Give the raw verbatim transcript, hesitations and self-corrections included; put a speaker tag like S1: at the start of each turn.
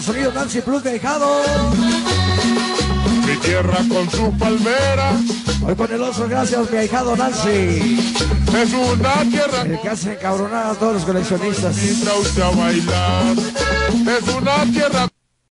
S1: sonido Nancy Plus, mi ahijado.
S2: Mi tierra con sus palmeras.
S1: Hoy con el oso, gracias, mi ahijado Nancy.
S2: Es una tierra
S1: el que hace encabronar a todos los coleccionistas.
S2: A bailar. Es una tierra